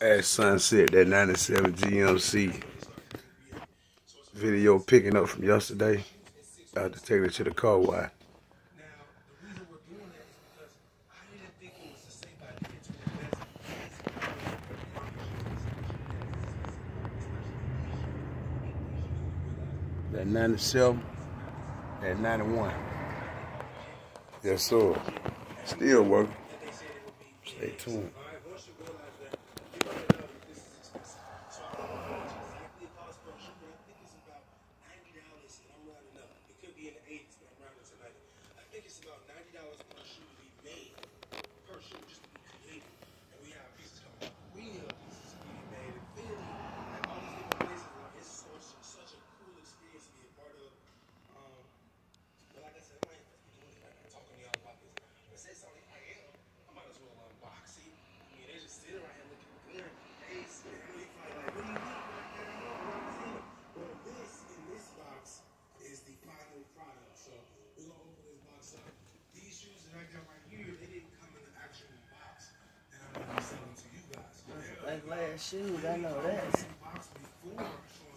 At sunset, that 97 GMC video picking up from yesterday. I had to take it to the car wash. That 97, that 91. Yes, sir. Still working. Stay tuned. Like last shoes, I know that.